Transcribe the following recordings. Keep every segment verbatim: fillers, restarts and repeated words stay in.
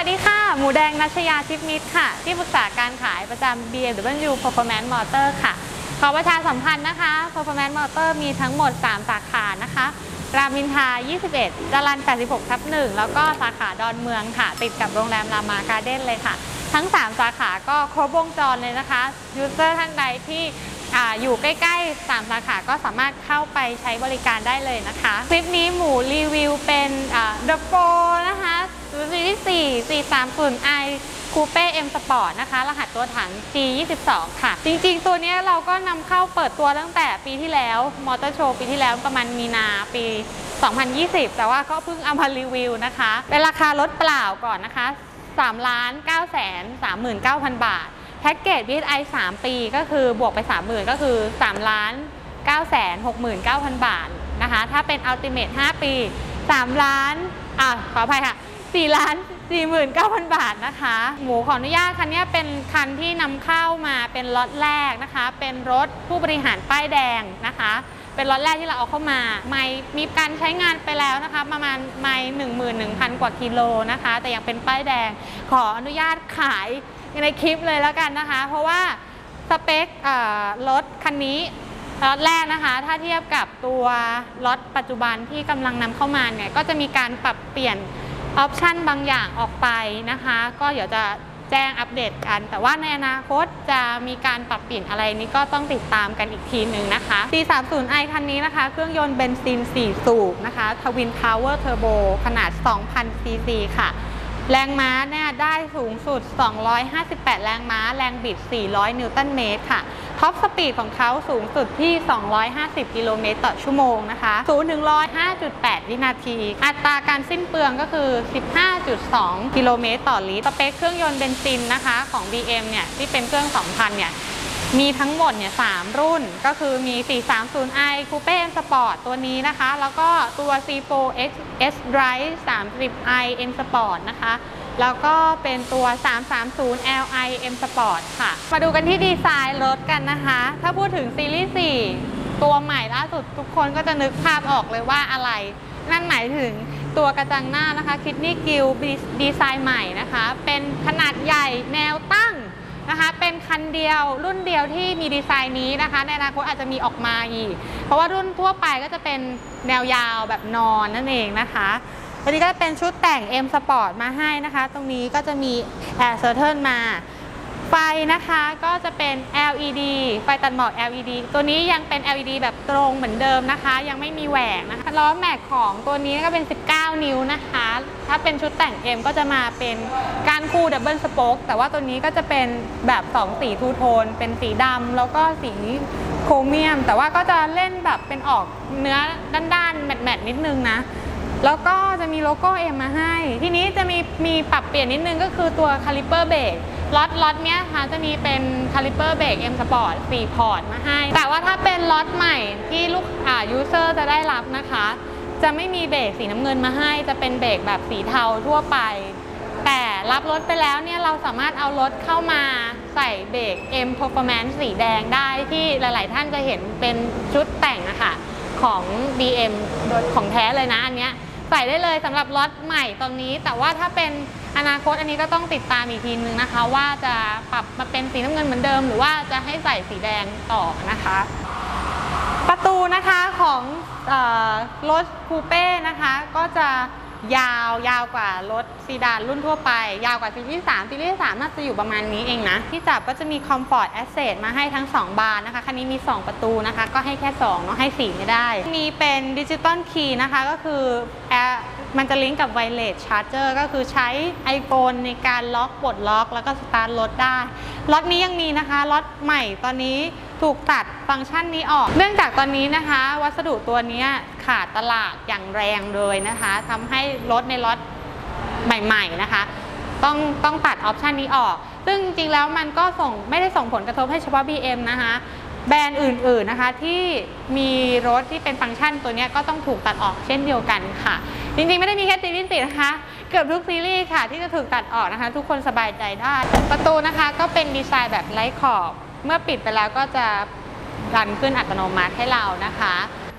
วัสดีค่ะหมูแดงนัชยาชิปมิตรค่ะที่ปรึกษาการขายประจำ บี เอ็ม ดับเบิลยู Performance Motor ค่ะขอประชาสัมพันธ์นะคะ Performance Motor มีทั้งหมดสามสาขานะคะรามอินทรายี่สิบเอ็ดจรัญแปดสิบหกทับหนึ่งแล้วก็สาขาดอนเมืองค่ะติดกับโรงแรมรามาการ์เด้นเลยค่ะทั้งสามสาขาก็ครบวงจรเลยนะคะยูเซอร์ท่านใดที่ออยู่ใกล้ๆสามสาขาก็สามารถเข้าไปใช้บริการได้เลยนะคะคลิปนี้หมูรีวิวเป็น The Pro นะคะซีรีส์สี่ สี่สามศูนย์ ไอ Coupe M Sport นะคะรหัสตัวถัง จี ยี่สิบสอง ค่ะจริงๆตัวนี้เราก็นำเข้าเปิดตัวตั้งแต่ปีที่แล้วมอเตอร์โชว์ปีที่แล้วประมาณมีนาปีสองพันยี่สิบแต่ว่าก็เพิ่งเอามารีวิวนะคะเป็นราคารถเปล่าก่อนนะคะสามล้านเก้าแสนสามหมื่นเก้าพัน บาทแพ็กเกจ บี เอส ไอ สามปีก็คือบวกไป สามหมื่น ก็คือสามล้านเก้าแสนหกหมื่นเก้าพัน บาทนะคะถ้าเป็น Ultimate ห้าปีสามล้านอ่ะขออภัยค่ะสี่ล้านสี่หมื่นเก้าพัน บาทนะคะหมูขออนุญาตคันนี้เป็นคันที่นำเข้ามาเป็นล็อตแรกนะคะเป็นรถผู้บริหารป้ายแดงนะคะเป็นล็อตแรกที่เราเอาเข้ามาไม่มีการใช้งานไปแล้วนะคะประมาณไม่หนึ่งหมื่นหนึ่งพันกว่ากิโลนะคะแต่ยังเป็นป้ายแดงขออนุญาตขายในคลิปเลยแล้วกันนะคะเพราะว่าสเปครถคันนี้ล็อตแรกนะคะถ้าเทียบกับตัวรถปัจจุบันที่กำลังนำเข้ามาเนี่ยก็จะมีการปรับเปลี่ยนออปชันบางอย่างออกไปนะคะก็เดี๋ยวจะแจ้งอัปเดตกันแต่ว่าในอนาคตจะมีการปรับเปลี่ยนอะไรนี้ก็ต้องติดตามกันอีกทีหนึ่งนะคะ ซี สามสิบ ไอ คันนี้นะคะเครื่องยนต์เบนซินสี่สูบนะคะทวินพาวเวอร์เทอร์โบขนาด สองพัน ซี ซี ค่ะแรงม้าเนี่ยได้สูงสุดสองร้อยห้าสิบแปดแรงม้าแรงบิดสี่ร้อยนิวตันเมตรค่ะท็อปสปีดของเขาสูงสุดที่สองร้อยห้าสิบกิโลเมตรต่อชั่วโมงนะคะศูนย์ถึงหนึ่งร้อยห้าจุดแปด วินาทีอัตราการสิ้นเปลืองก็คือ สิบห้าจุดสอง กิโลเมตรต่อลิตรสเปคเครื่องยนต์เบนซินนะคะของ บี เอ็ม เนี่ยที่เป็นเครื่อง สองพัน เนี่ยมีทั้งหมดเนี่ยสามรุ่นก็คือมี สี่สามศูนย์ ไอ Coupe M Sport ตัวนี้นะคะแล้วก็ตัว ซี โฟร์ เอ็กซ์ เอส Drive สามสิบ ไอ M Sport นะคะแล้วก็เป็นตัว สามสามศูนย์ แอล ไอ M Sport ค่ะมาดูกันที่ดีไซน์รถกันนะคะถ้าพูดถึงซีรีส์สี่ตัวใหม่ล่าสุดทุกคนก็จะนึกภาพออกเลยว่าอะไรนั่นหมายถึงตัวกระจังหน้านะคะคิดนี่กิลดีไซน์ใหม่นะคะเป็นขนาดใหญ่แนวตั้งนะคะเป็นคันเดียวรุ่นเดียวที่มีดีไซน์นี้นะคะในอนาคตอาจจะมีออกมาอีกเพราะว่ารุ่นทั่วไปก็จะเป็นแนวยาวแบบนอนนั่นเองนะคะวันนี้ก็เป็นชุดแต่ง M Sport มาให้นะคะตรงนี้ก็จะมี Air Curtain มาไฟนะคะก็จะเป็น แอล อี ดี ไฟตัดหมอก แอล อี ดี ตัวนี้ยังเป็น แอล อี ดี แบบตรงเหมือนเดิมนะคะยังไม่มีแหวกนะคะล้อแม็กของตัวนี้ก็เป็นสิบเก้านิ้วนะคะถ้าเป็นชุดแต่ง M ก็จะมาเป็นก้านคู่ดับเบิลสโป๊กแต่ว่าตัวนี้ก็จะเป็นแบบสองสีทูโทนเป็นสีดำแล้วก็สีโครเมียมแต่ว่าก็จะเล่นแบบเป็นออกเนื้อด้านๆแมตต์ๆนิดนึงนะแล้วก็จะมีโลโก้ M มาให้ทีนี้จะมีมีปรับเปลี่ยนนิดนึงก็คือตัวคาลิเปอร์เบรกล็อตล็อตเนี้ยค่ะจะมีเป็นคาลิเปอร์เบรก M Sport สี่พอร์ตมาให้แต่ว่าถ้าเป็นล็อตใหม่ที่ลูกอ่ายูเซอร์จะได้รับนะคะจะไม่มีเบรกสีน้ำเงินมาให้จะเป็นเบรกแบบสีเทาทั่วไปแต่รับรถไปแล้วเนี่ยเราสามารถเอารถเข้ามาใส่เบรก M Performance สีแดงได้ที่หลายๆท่านจะเห็นเป็นชุดแต่งนะคะของ บี เอ็ม ของแท้เลยนะอันเนี้ยใส่ได้เลยสำหรับล็อตใหม่ตอนนี้แต่ว่าถ้าเป็นอนาคตอันนี้ก็ต้องติดตามอีกทีนึงนะคะว่าจะปรับมาเป็นสีน้ำเงินเหมือนเดิมหรือว่าจะให้ใส่สีแดงต่อนะคะประตูนะคะของเอ่อรถคูเป้นะคะก็จะยาวยาวกว่ารถซีดานรุ่นทั่วไปยาวกว่าซีรีส์สามซีรีส์สามน่าจะอยู่ประมาณนี้เองนะที่จับก็จะมี Comfort Access มาให้ทั้งสองบานนะคะคันนี้มีสองประตูนะคะก็ให้แค่สองเนาะให้สี่ไม่ได้มีเป็นดิจิตอลคีย์นะคะก็คือมันจะลิงก์กับไวเลสชาร์เจอร์ก็คือใช้ iPhone ในการล็อกปลดล็อกแล้วก็สตาร์ทรถได้ล็อตนี้ยังมีนะคะล็อตใหม่ตอนนี้ถูกตัดฟังก์ชันนี้ออกเนื่องจากตอนนี้นะคะวัสดุตัวนี้ขาดตลาดอย่างแรงเลยนะคะทำให้รถในล็อตใหม่ๆนะคะต้องต้องตัดออปชันนี้ออกซึ่งจริงๆแล้วมันก็ส่งไม่ได้ส่งผลกระทบให้เฉพาะ บี เอ็ม นะคะแบรนด์อื่นๆนะคะที่มีรถที่เป็นฟังก์ชันตัวนี้ก็ต้องถูกตัดออกเช่นเดียวกันค่ะจริงๆไม่ได้มีแค่ซีรีส์สี่นะคะเกือบทุกซีรีส์ค่ะที่จะถูกตัดออกนะคะทุกคนสบายใจได้ประตูนะคะก็เป็นดีไซน์แบบไร้ขอบเมื่อปิดไปแล้วก็จะรันขึ้นอัตโนมัติให้เรานะคะ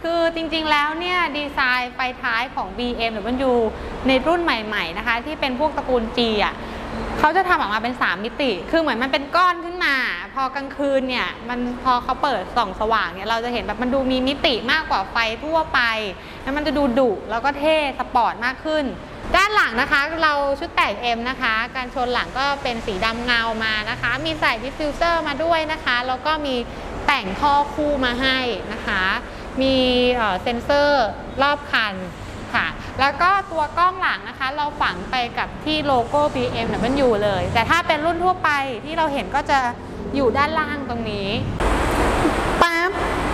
คือจริงๆแล้วเนี่ยดีไซน์ไฟท้ายของ บี เอ็ม ดับเบิลยู ในรุ่นใหม่ๆนะคะที่เป็นพวกตระกูล G อ่ะเขาจะทำออกมาเป็นสามมิติคือเหมือนมันเป็นก้อนขึ้นมาพอกลางคืนเนี่ยมันพอเขาเปิดส่องสว่างเนี่ยเราจะเห็นแบบมันดูมีมิติมากกว่าไฟทั่วไปแล้วมันจะดูดุแล้วก็เท่สปอร์ตมากขึ้นด้านหลังนะคะเราชุดแต่ง M นะคะการชนหลังก็เป็นสีดำเงามานะคะมีใส่ดิฟฟิวเซอร์มาด้วยนะคะแล้วก็มีแต่งท่อคู่มาให้นะคะมีเซ็นเซอร์รอบคันค่ะแล้วก็ตัวกล้องหลังนะคะเราฝังไปกับที่โลโก้ บี เอ็ม ดับเบิลยู เลยแต่ถ้าเป็นรุ่นทั่วไปที่เราเห็นก็จะอยู่ด้านล่างตรงนี้ปั๊บ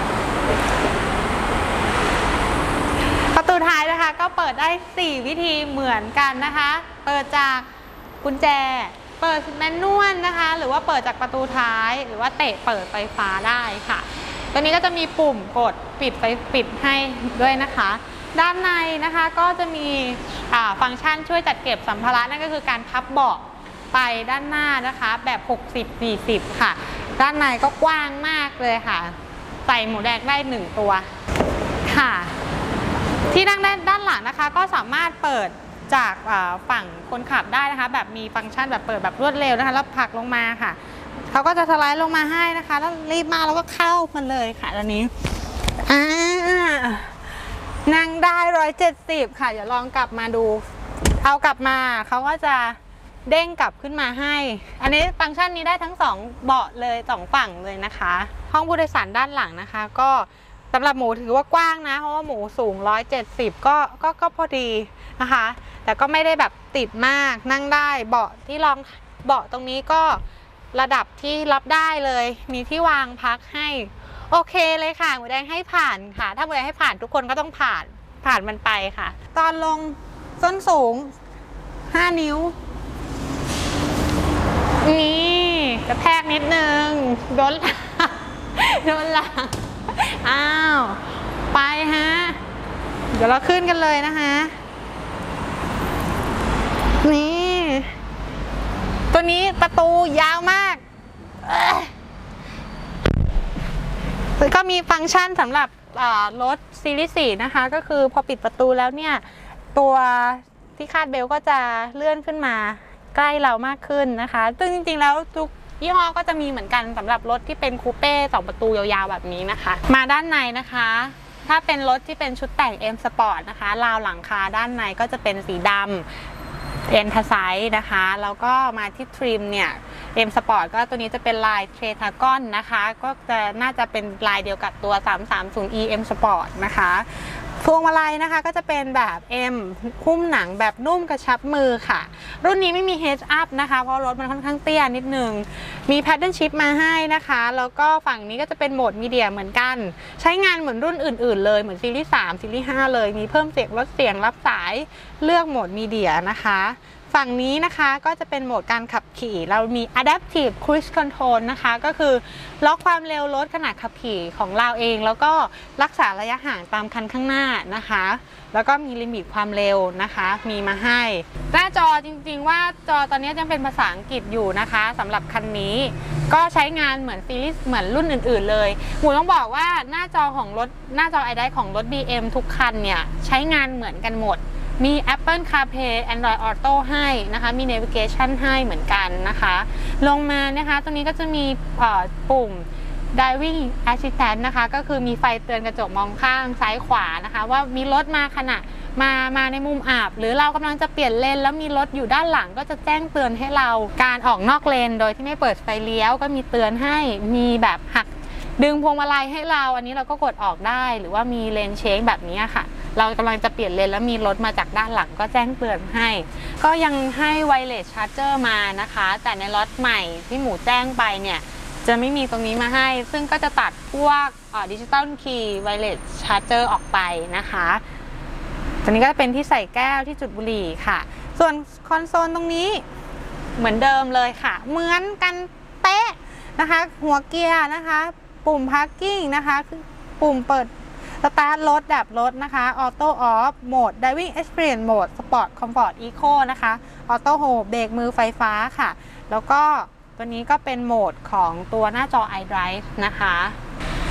ประตูท้ายนะคะก็เปิดได้สี่วิธีเหมือนกันนะคะเปิดจากกุญแจเปิดแมนนวลนะคะหรือว่าเปิดจากประตูท้ายหรือว่าเตะเปิดไฟฟ้าได้ค่ะตัวนี้ก็จะมีปุ่มกดปิดไฟปิดให้ด้วยนะคะด้านในนะคะก็จะมีฟังก์ชันช่วยจัดเก็บสัมภาระนั่นก็คือการพับเบาะไปด้านหน้านะคะแบบ หกสิบ สี่สิบ ค่ะด้านในก็กว้างมากเลยค่ะใส่หมูแดงได้หนึ่งตัวค่ะที่นั่งด้านหลังนะคะก็สามารถเปิดจากฝั่งคนขับได้นะคะแบบมีฟังก์ชันแบบเปิดแบบรวดเร็วนะคะแล้วผลักลงมาค่ะเขาก็จะสไลด์ลงมาให้นะคะแล้วรีบมาแล้วก็เข้ามาเลยค่ะตอนนี้อ่านั่งได้ร้อยเจ็ดสิบค่ะเดี๋ยวลองกลับมาดูเอากลับมาเขาก็จะเด้งกลับขึ้นมาให้อันนี้ฟังก์ชันนี้ได้ทั้งสองเบาะเลยสองฝั่งเลยนะคะห้องผู้โดยสารด้านหลังนะคะก็สำหรับหมูถือว่ากว้างนะเพราะว่าหมูสูงร้อยเจ็ดสิบก็ก็ก็พอดีนะคะแต่ก็ไม่ได้แบบติดมากนั่งได้เบาะที่รองเบาะตรงนี้ก็ระดับที่รับได้เลยมีที่วางพักให้โอเคเลยค่ะหมูแดงให้ผ่านค่ะถ้าหมูแดงให้ผ่านทุกคนก็ต้องผ่านผ่านมันไปค่ะตอนลงส้นสูงห้านิ้วนี่กระแทกนิดนึงโดนโดนหลังอ้าวไปฮะเดี๋ยวเราขึ้นกันเลยนะคะนี่ตัวนี้ประตูยาวมากก็มีฟังก์ชันสำหรับรถซีรีส์สี่นะคะก็คือพอปิดประตูแล้วเนี่ยตัวที่คาดเบลก็จะเลื่อนขึ้นมาใกล้เรามากขึ้นนะคะซึ่งจริงๆแล้วทุกยี่ห้อก็จะมีเหมือนกันสำหรับรถที่เป็นคูเป้สองประตูยาวๆแบบนี้นะคะมาด้านในนะคะถ้าเป็นรถที่เป็นชุดแต่ง M Sport นะคะราวหลังคาด้านในก็จะเป็นสีดำเอ็นทาไซด์นะคะแล้วก็มาที่ทริมเนี่ย M Sport ก็ตัวนี้จะเป็นลายเทรทากอนนะคะก็จะน่าจะเป็นลายเดียวกับตัว สามสามศูนย์ อี M Sport นะคะพวงมาลัยนะคะก็จะเป็นแบบ M หุ้มหนังแบบนุ่มกระชับมือค่ะรุ่นนี้ไม่มี Head Up นะคะเพราะรถมันค่อนข้างเตี้ยนิดนึงมี Paddle Shift มาให้นะคะแล้วก็ฝั่งนี้ก็จะเป็นโหมดมีเดียเหมือนกันใช้งานเหมือนรุ่นอื่นๆเลยเหมือนซีรีส์สามซีรีส์ห้าเลยมีเพิ่มเสียงลดเสียงรับสายเลือกโหมดมีเดียนะคะฝั่งนี้นะคะก็จะเป็นโหมดการขับขี่เรามี Adaptive Cruise Control นะคะก็คือล็อกความเร็วรถขณะขับขี่ของเราเองแล้วก็รักษาระยะห่างตามคันข้างหน้านะคะแล้วก็มีลิมิตความเร็วนะคะมีมาให้หน้าจอจริงๆว่าจอตอนนี้ยังเป็นภาษาอังกฤษอยู่นะคะสำหรับคันนี้ก็ใช้งานเหมือนซีรีส์เหมือนรุ่นอื่นๆเลยหมูต้องบอกว่าหน้าจอของรถหน้าจอ ไอ ดี ไอ ของรถ บี เอ็ม ทุกคันเนี่ยใช้งานเหมือนกันหมดมี Apple CarPlay Android Auto ให้นะคะมี Navigation ให้เหมือนกันนะคะลงมานะคะตรงนี้ก็จะมีปุ่ม Driving Assistant นะคะก็คือมีไฟเตือนกระจกมองข้างซ้ายขวานะคะว่ามีรถมาขณะมามาในมุมอับหรือเรากำลังจะเปลี่ยนเลนแล้วมีรถอยู่ด้านหลังก็จะแจ้งเตือนให้เราการออกนอกเลนโดยที่ไม่เปิดไฟเลี้ยวก็มีเตือนให้มีแบบหักดึงพวงมาลัยให้เราอันนี้เราก็กดออกได้หรือว่ามีเลนเชคแบบนี้ค่ะเรากำลังจะเปลี่ยนเลนแล้วมีรถมาจากด้านหลังก็แจ้งเตือนให้ก็ยังให้ไวเลสชาร์จเจอร์มานะคะแต่ในล็อตใหม่ที่หมูแจ้งไปเนี่ยจะไม่มีตรงนี้มาให้ซึ่งก็จะตัดพวกดิจิตอลคีย์ไวเลสชาร์จเจอร์ออกไปนะคะตัวนี้ก็เป็นที่ใส่แก้วที่จุดบุหรี่ค่ะส่วนคอนโซลตรงนี้เหมือนเดิมเลยค่ะเหมือนกันเป๊ะนะคะหัวเกียร์นะคะปุ่มพาร์กิ้งนะคะปุ่มเปิดสตาร์ทรถดับรถนะคะออโต้ออฟโหมด Driving Experience โหมด Sport Comfort Eco นะคะออโต้โฮเบรกมือไฟฟ้าค่ะแล้วก็ตัวนี้ก็เป็นโหมดของตัวหน้าจอ iDrive นะคะ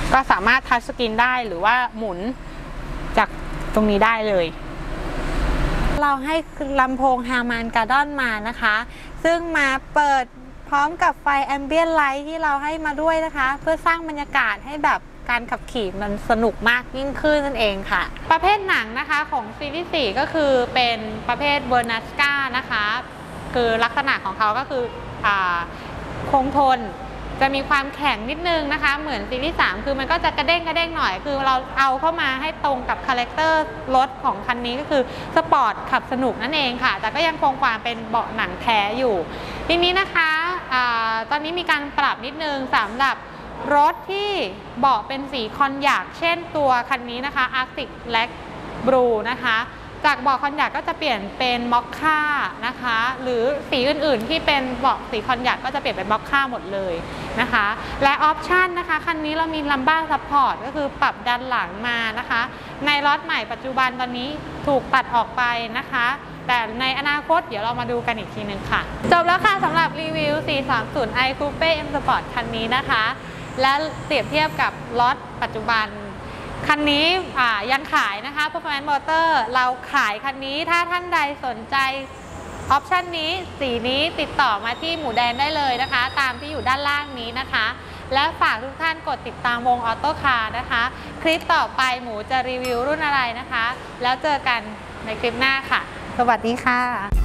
ก็สามารถทัชสกรีนได้หรือว่าหมุนจากตรงนี้ได้เลยเราให้ลำโพง Harman Kardon มานะคะซึ่งมาเปิดพร้อมกับไฟ Ambient Light ที่เราให้มาด้วยนะคะเพื่อสร้างบรรยากาศให้แบบการขับขี่มันสนุกมากยิ่งขึ้นนั่นเองค่ะประเภทหนังนะคะของซีรีส์สี่ก็คือเป็นประเภทเวอร์นัสกานะคะคือลักษณะของเขาก็คืออ่าคงทนจะมีความแข็งนิดนึงนะคะเหมือนซีรีส์สามคือมันก็จะกระเด้งกระเด้งหน่อยคือเราเอาเข้ามาให้ตรงกับคาแรคเตอร์รถของคันนี้ก็คือสปอร์ตขับสนุกนั่นเองค่ะแต่ก็ยังคงความเป็นเบาะหนังแท้อยู่ทีนี้นะคะอะตอนนี้มีการปรับนิดนึงสำหรับรถที่เบาะเป็นสีคอนยักเช่นตัวคันนี้นะคะ Arctic Black Blue นะคะจากเบาะคอนยักก็จะเปลี่ยนเป็นม็อกค่านะคะหรือสีอื่นๆที่เป็นเบาะสีคอนยักก็จะเปลี่ยนเป็นม็อกค่าหมดเลยนะคะและออปชันนะคะคันนี้เรามีลัมบ้าซัพพอร์ตก็คือปรับดันหลังมานะคะในรถใหม่ปัจจุบันตอนนี้ถูกตัดออกไปนะคะแต่ในอนาคตเดี๋ยวเรามาดูกันอีกทีนึงค่ะจบแล้วค่ะสำหรับรีวิว สี่สามศูนย์ i Coupe M Sport คันนี้นะคะและเปรียบเทียบกับรถปัจจุบันคันนี้ยังขายนะคะ Performance Motor เราขายคันนี้ถ้าท่านใดสนใจออปชันนี้สีนี้ติดต่อมาที่หมูแดงได้เลยนะคะตามที่อยู่ด้านล่างนี้นะคะและฝากทุกท่านกดติดตามวงออโต้คาร์นะคะคลิปต่อไปหมูจะรีวิวรุ่นอะไรนะคะแล้วเจอกันในคลิปหน้าค่ะสวัสดีค่ะ